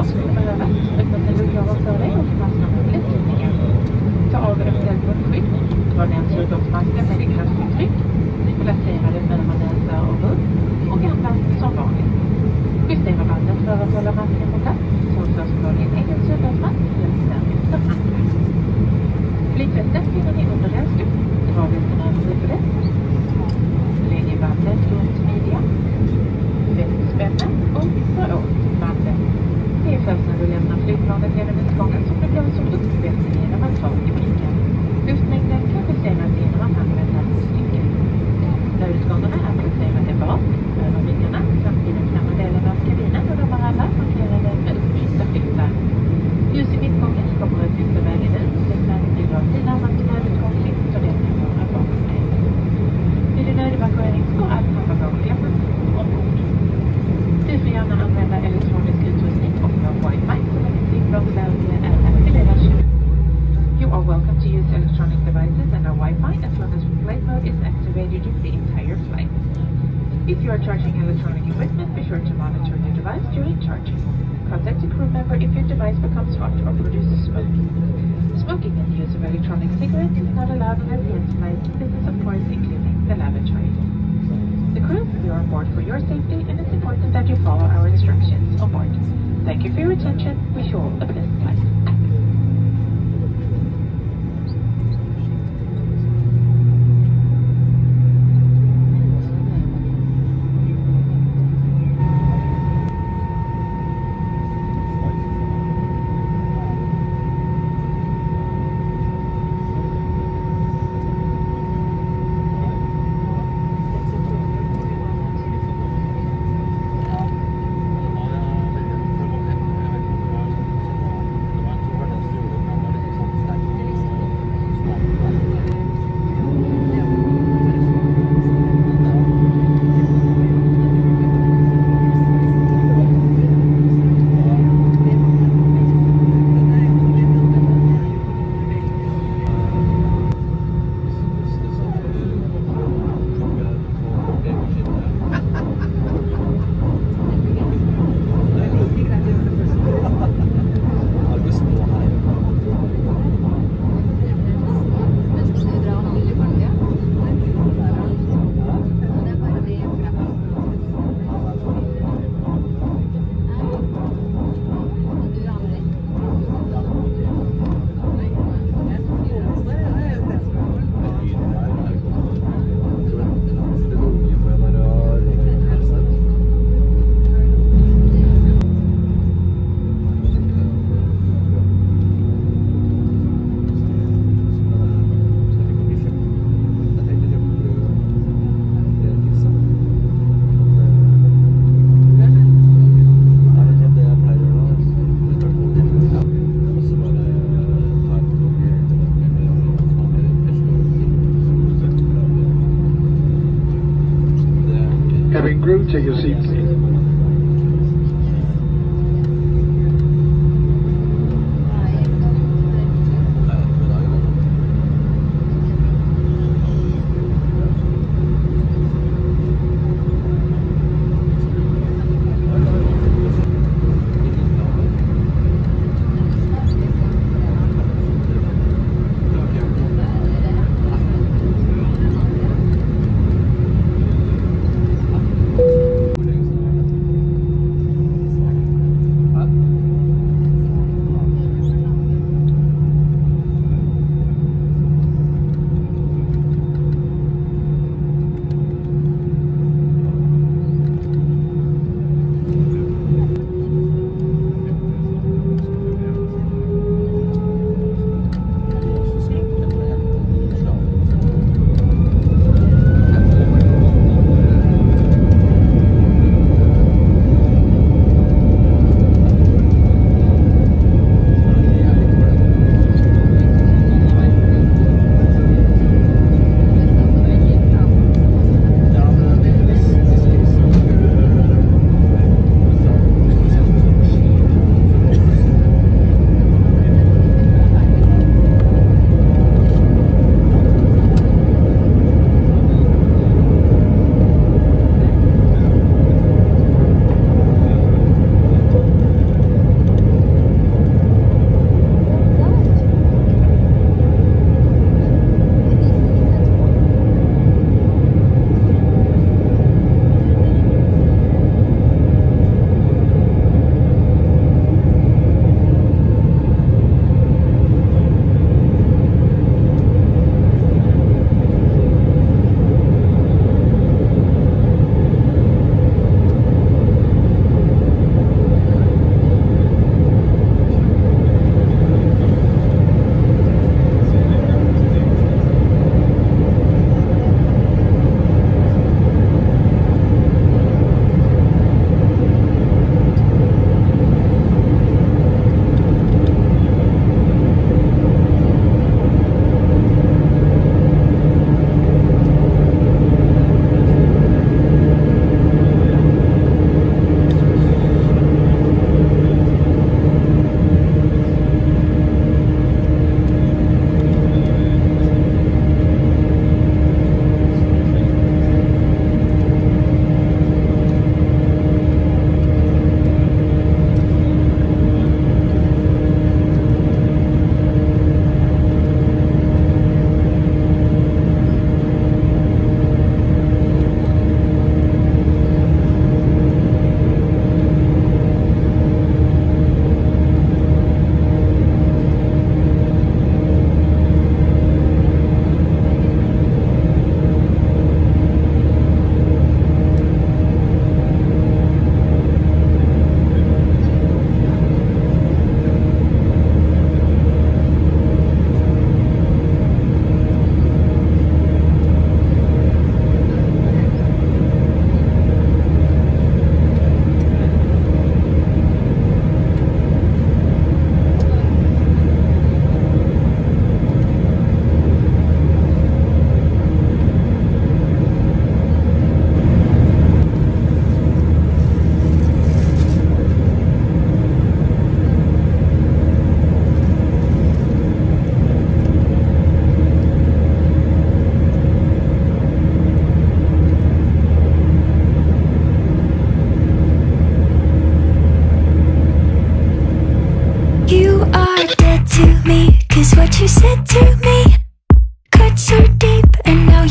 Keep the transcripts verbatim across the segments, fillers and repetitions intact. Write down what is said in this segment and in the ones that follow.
skulle behövas, öppna en lucka för dig och fastna med biljettlinjen. Ta av eventuellt munskydd, dra ner surrogatmasken med ett kraftigt tryck, placera det mellan näsa och mun och andas som vanligt. Justera bandet för att hålla masken på plats, så först dra din egen surrogatmask helt därefter andra. Flytvästet finner ni under rälstuk, dra västen över huvudet, lägg bandet runt midjan, fäst spännet och dra åt bandet. Det är först när du lämnar flygplanet genom utgången som det blåser upp västen genom att ta i brickan. Luftmängden kan justeras genom att använda stycken. När utgångarna är placerade bak, över vingarna, samt i den framre delen av kabinen och de är alla markerade med upplysta skyltar. Ljus i mittgången kommer att visa vägen ut, dessa bidrar till närmaste nödutgångsskilt och den kan vara bakom dig. Vid din nödevakuering står allt från bagageklämmen ombord. Du får gärna använda elektronisk utrustning och ha wifi så länge flygplansläge är aktiverad. You are welcome to use electronic devices and our Wi-Fi as long as flight mode is activated during the entire flight. If you are charging electronic equipment, be sure to monitor your device during charging. Contact the crew member if your device becomes hot or produces smoke. Smoking and the use of electronic cigarettes is not allowed on advanced flights. This is of course including the lavatory. The crew, you are on board for your safety and it's important that you follow our instructions on board. Thank you for your attention. Wish you all a pleasant flight. Cabin crew, take your seat, please.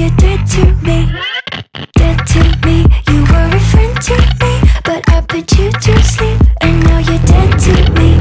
you're dead to me. Dead to me. You were a friend to me, but I put you to sleep, and now you're dead to me.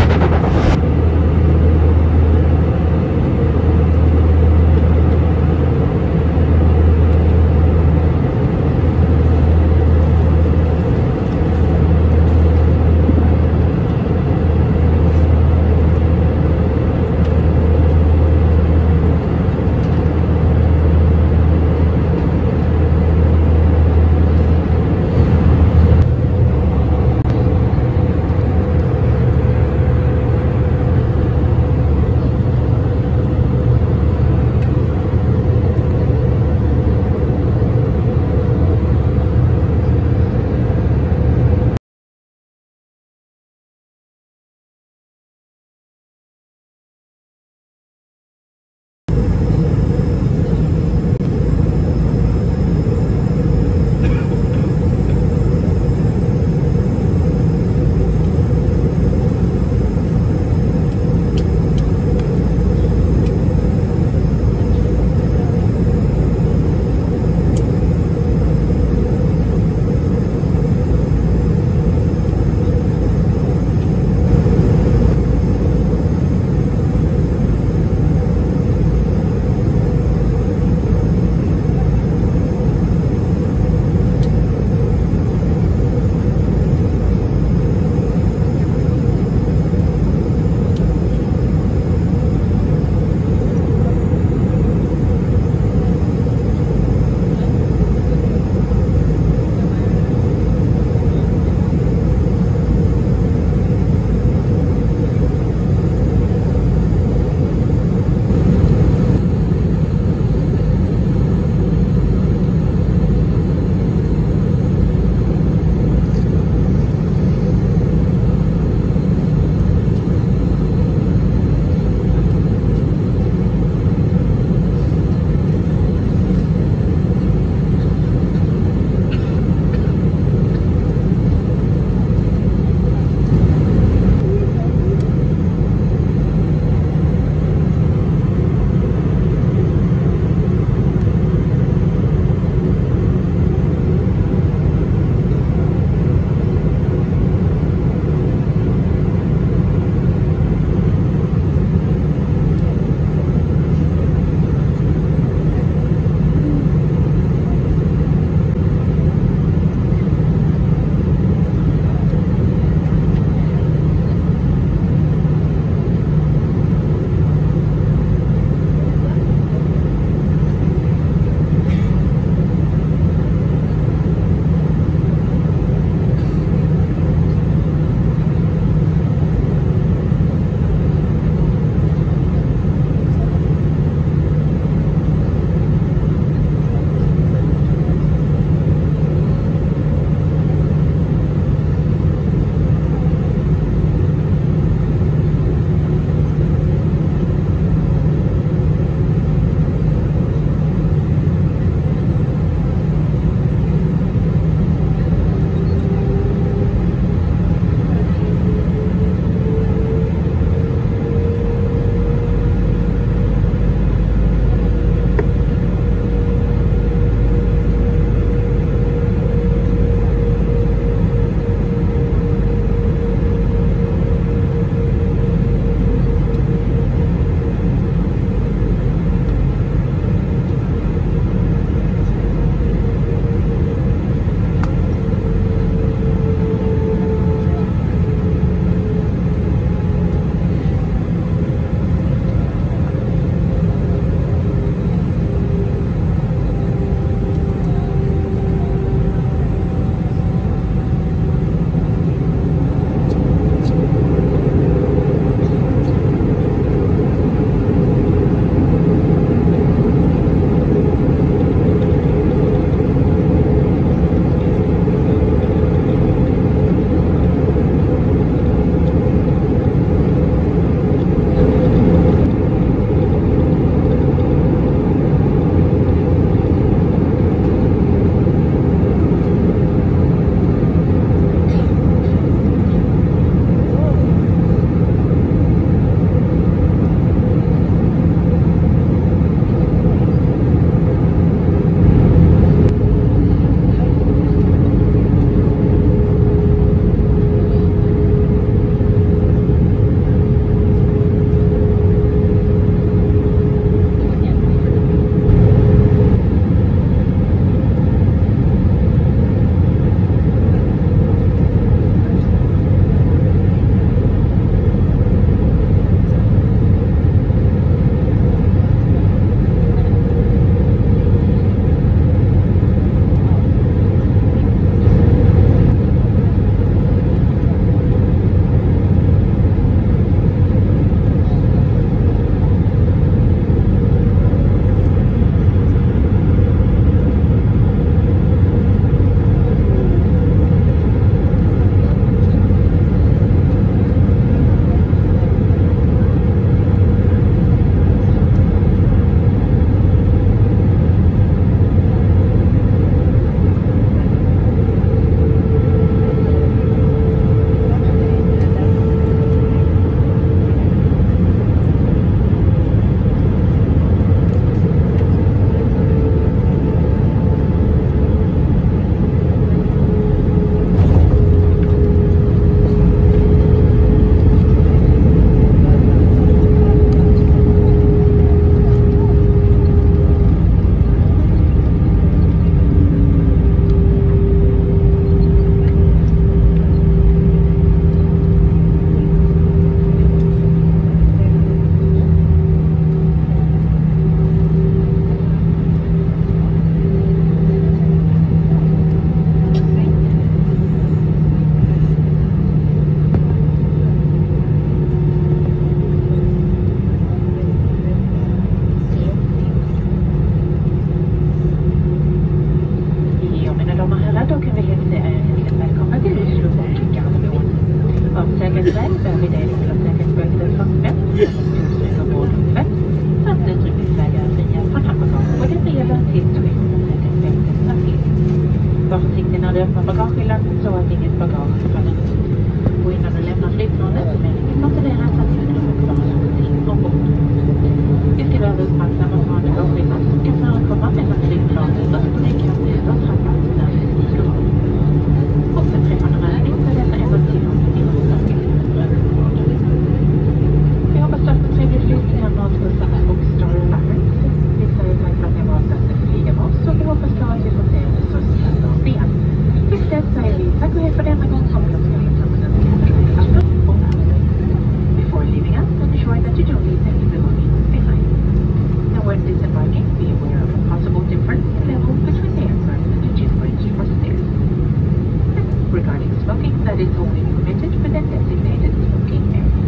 väl behöver det enskilda säkerhetsbältet fastspännt med tusen ombord tvätt samt utrymningsvägar fria från handbagage och det breda till säkerhetsbältet är till. Var försiktig när du öppnar bagagehyllan så att inget bagage faller ut. Och innan du lämnar flygplanet så är det kontrollera att du inte uppför någonting ombord. Vi ska behöva uppmärksamma på andra avskillnad som kan förekomma mellan flygplanet och på den kan du då trappas när du stiger av. Och beträffande rörning så är detta endast tillåtet inom säkerhetsområdet. Vi hoppas du har haft en trevlig flygkamera och S A S och Star Alliance. Vi säger tack för att ni var att flyga med oss och vi hoppas då att vi får se er så snart igen. Tills dess säger vi tack och hej för denna gång som jag ska hälsa med den här och before leaving us, ensure that you don't leave any belongings behind. Now when disembarking, be aware of a possible difference in level between the aircraft and the engine bridge or stairs. Regarding smoking, that is only permitted within designated smoking areas.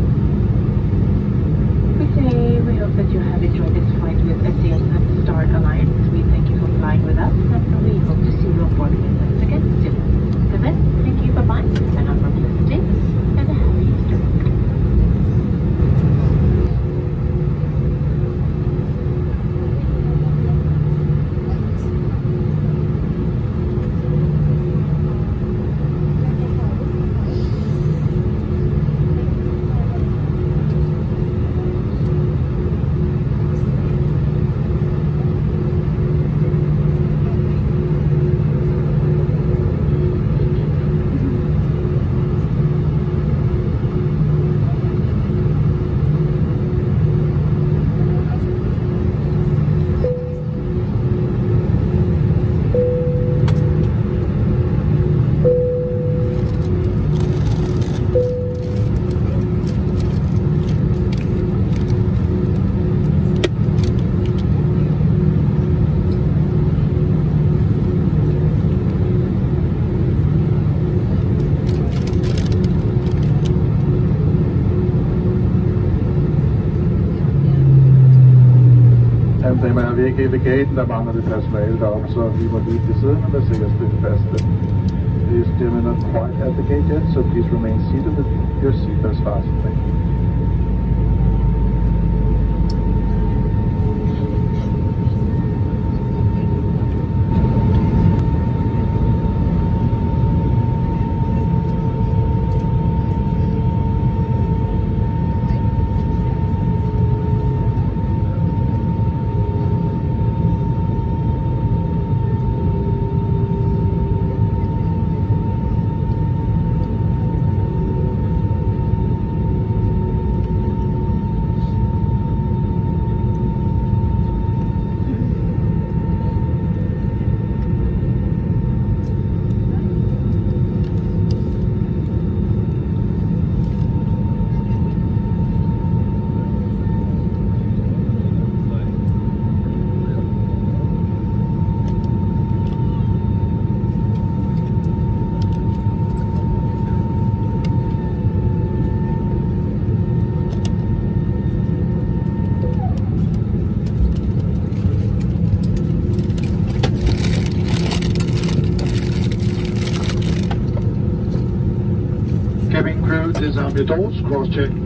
We say we hope that you have enjoyed this flight with S A S and Star Alliance. We thank you for flying with us and we hope to see you on board with us again soon. Till then, thank you, bye-bye, and have a blessed day and a happy Easter. Vi er ikke ved gaten, der mangler det personale deroppe, så vi må lige til siden og med sikkerhedsbæltet faste. These gentlemen are quite at the gate yet, so please remain seated with your seatbelts fastened. Thank you. Cabin crew, disarm your doors, cross-check.